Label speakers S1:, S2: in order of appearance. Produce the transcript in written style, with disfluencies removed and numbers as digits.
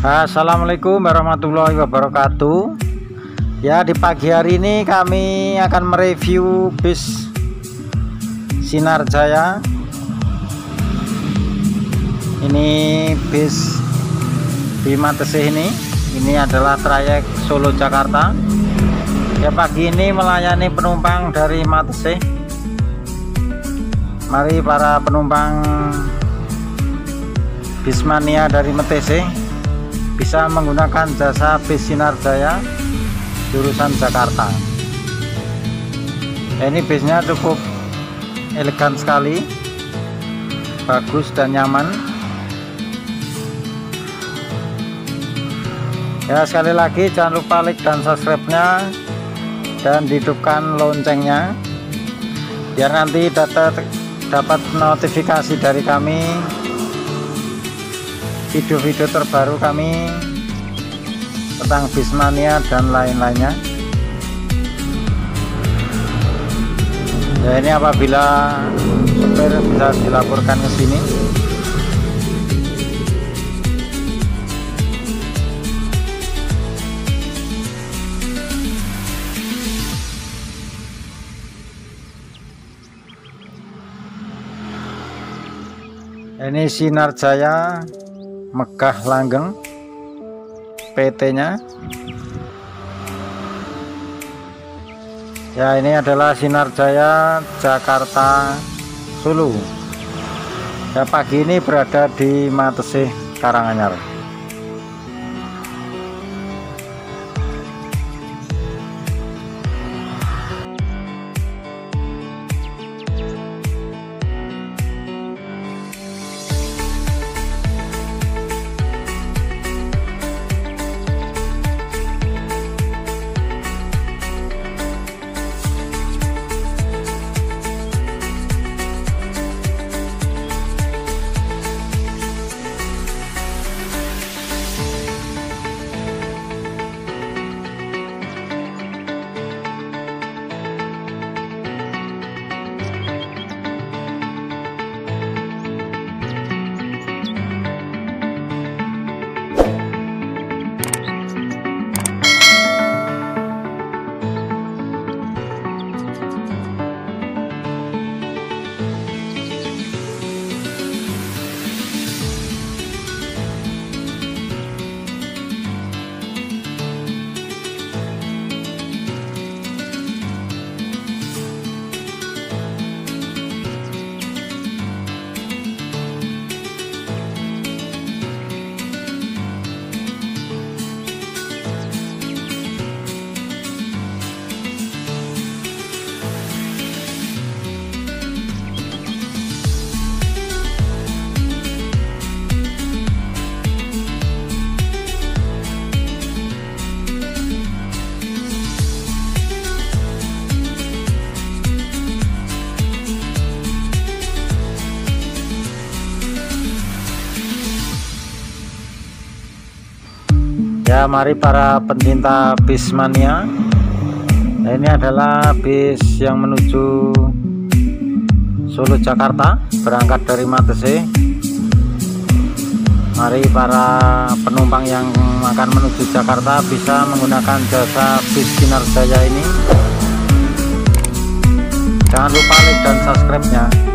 S1: Assalamualaikum warahmatullahi wabarakatuh. Ya, di pagi hari ini kami akan mereview bis Sinar Jaya. Ini bis di Matesih ini adalah trayek Solo Jakarta. Ya, pagi ini melayani penumpang dari Matesih. Mari para penumpang Bismania dari Matesih bisa menggunakan jasa bis Sinar Jaya jurusan Jakarta. Ya, ini bisnya cukup elegan sekali, bagus dan nyaman. Ya, sekali lagi jangan lupa like dan subscribe-nya dan hidupkan loncengnya biar nanti dapat notifikasi dari kami video-video terbaru kami tentang Bismania dan lain-lainnya. Ya, ini apabila supir bisa dilaporkan ke sini. Ini Sinar Jaya Megah Langgeng PT-nya. Ya, ini adalah Sinar Jaya Jakarta Solo. Ya, pagi ini berada di Matesih, Karanganyar. Ya, mari para pencinta Bismania. Nah, ini adalah bis yang menuju Solo Jakarta, berangkat dari Matesih. Mari para penumpang yang akan menuju Jakarta bisa menggunakan jasa bis Sinar Jaya ini. Jangan lupa like dan subscribe-nya.